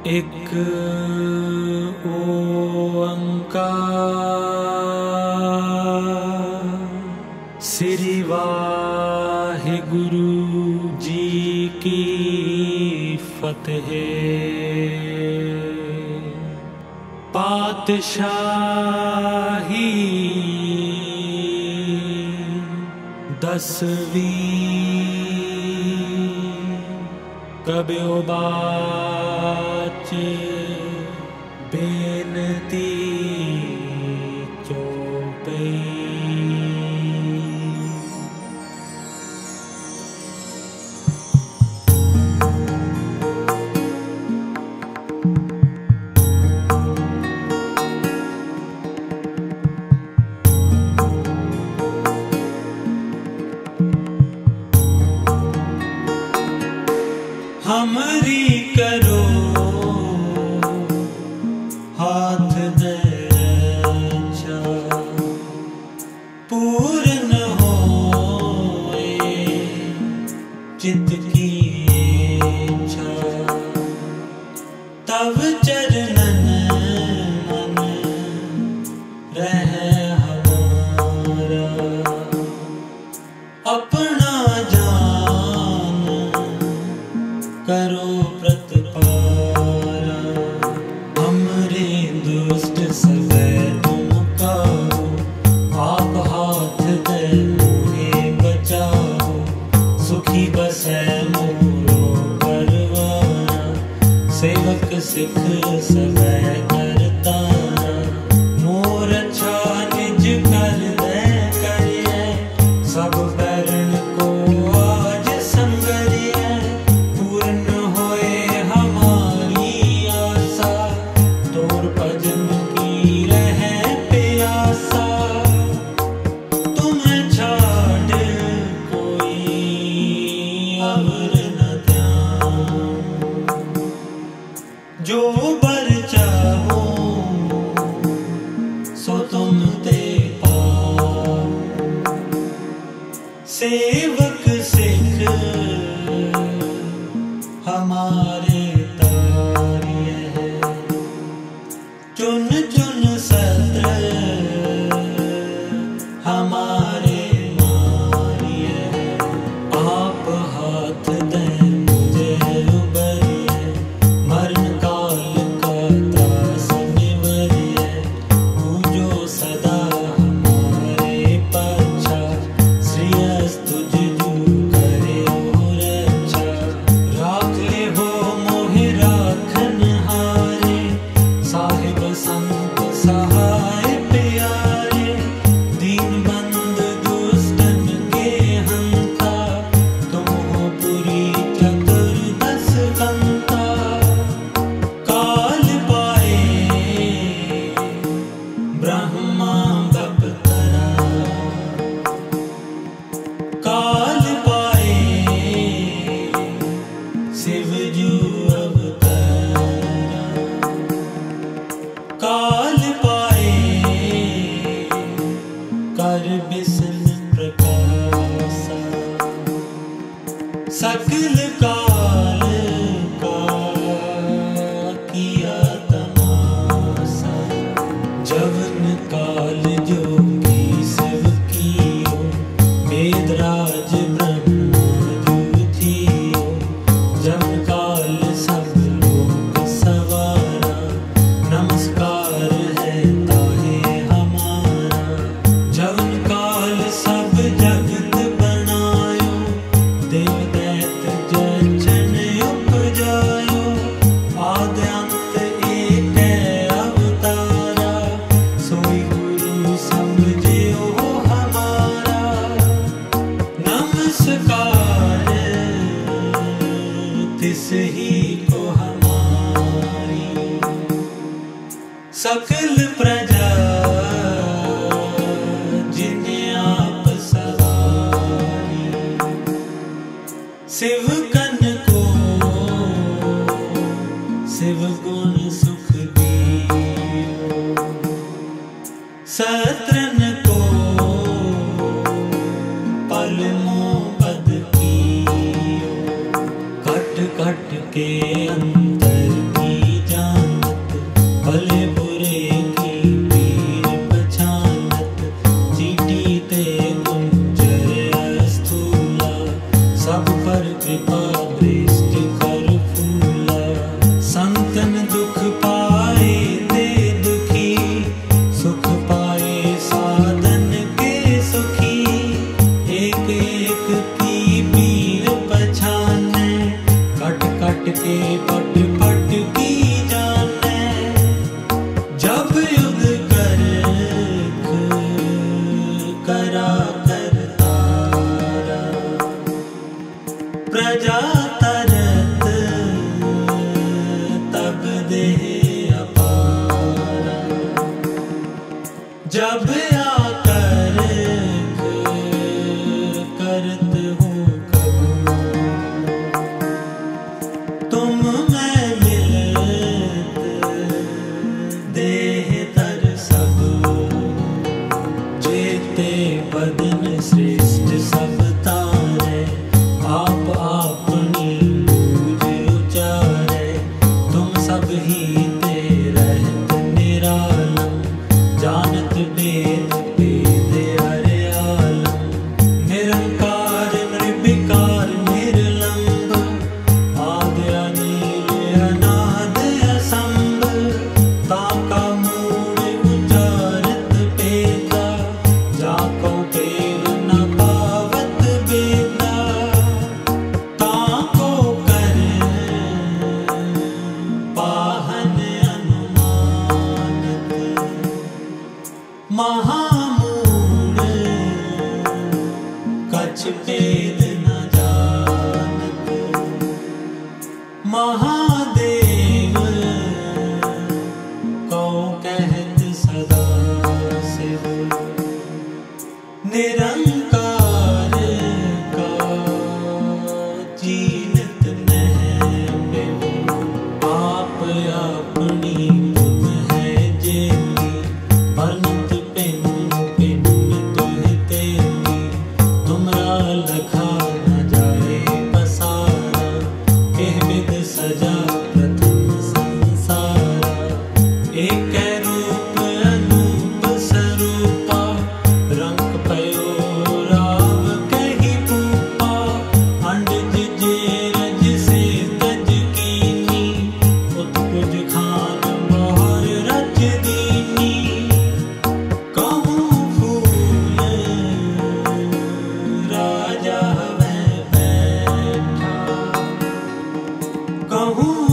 एक ओंकार श्री वाहिगुरु जी की फतेह। पातशाही 10वीं कब्यो बाच बेनती चौपई। हमरी करो हाथ दे रक्षा, पूर्ण होए चित्त की इच्छा। तब चरणन मन रहे हमारा, अपना जान करो प्रतिपारा। हमरे दुष्ट सर्वे तुम काहो, आप हाथ दे मुझे बचाओ। सुखी बसै मोरो परवारा, सेवक सिख सर्वे करतारा। मोर अच्छा निज कर दे करिए, सब बैरन को आज संगरिए। जो बर चाहो सो तुम ते पाओ। सेवक सिख हमारे तारिये है, चुन चुन सत्र हमारे मारिये है। आप हाथ दे मुझे उबरिए, मरण काल का त्रास निवरिए। पूजो सदा हमारे पक्षा, श्रेयस तुझ जू करे हो रक्षा। राख ले हो मोहि राखन हारे, साहिब संत सहाय प्यारे। दीन बंद दुष्टन के हंता, तुम हो पुरी चतुर्दश कंता। काल पाए ब्रह्मा बपतरा, काल पाए शिव जू अवतारा। काल पाए कर बिसन प्रकाशा, सकल काल का किया तमाशा। जवन काल जोगी शिव कियो, वेदराज ब्रह्मा जू थियो। जवन काल सब लोक सवारा, नमस्कार है ताहे हमारा। जवन काल सब जगत बनायो, देव दैत जचन उपजायो। आदि अंत एक अवतारा, सोई गुरु समझियो हमारा। नमस्कार तिस ही को हमारी, सकल प्रजा जिन्हें आप सवारी। शिव कन को शिव गुण सुख दियो, सत्रन को पल मोह पद कियो। घट घट के अंतर की के पट पट की जाने जब युद्ध कर करा करतारा प्रजा तरत तब दे अपारा जब आकर करत हूँ तुम मैं मिलत देह तर सब चेते बदन श्रेष्ठ सब तारे आप अपनी पूज उचारे तुम सब ही ते रहत निरालम जानत वेद वेद हरे आलम निरंकार निर्विकार निर्लंब आदि अनील अनाद असंभ ताका मूल उचारत पेता जाको पेल न पावत बेता ताको कर पाहन अनुमानत महामूल कछ भेद न जानत महादेव को कहत सदा शिव निरंकार का जीनत नहीं आप अपनी बुध है जेली परंत पिन पिन तुह तेली तुमरा लखा न जाए पसारा कह विद सजा प्रथम संसारा एक रूप अनूप स्वरूपा रंग पयो राव कही पूपा अंडज जेरज से तज कीनी उत्पुज खान मोहर रच दीनी कहूँ फूल राजा वह बैठा कहूँ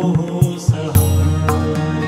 हो सहाय।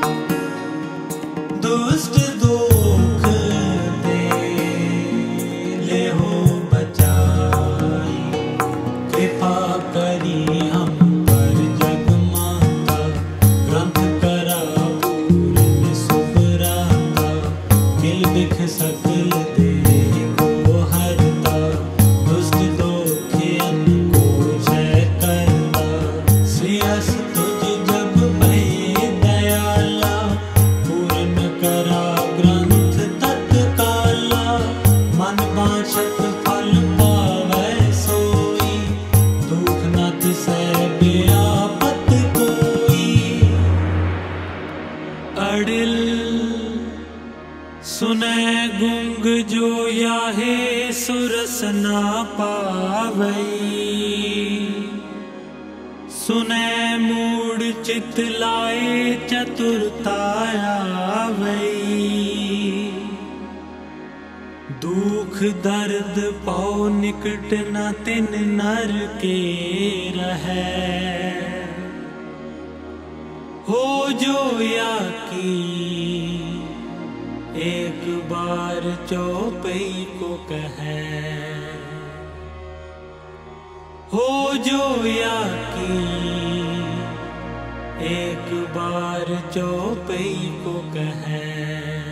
दुष्ट दुख दे ले हो बचाई, कृपा करी हम पर जग माता, ग्रंथ करा पूर्ण सुभराता, किल बिख सकल दे को हरता, दुष्ट दोखियन को जय करता। श्रेयस तुझ जब भय दयाला, पूर्ण करा ग्रंथ तत्काला, मन वांछत फल पावै सोई, दुख न तिसै व्यापत कोई। अडिल सुनै गुंग जो याहे सुरस ना पावई, सुनै मूड चित लाए चतुरता आवई। दुख दर्द पौ निकट न तिन नर के रहै, हो जो या की एक बार चौपई को कहे, हो जो या की एक बार चौपई को कहे।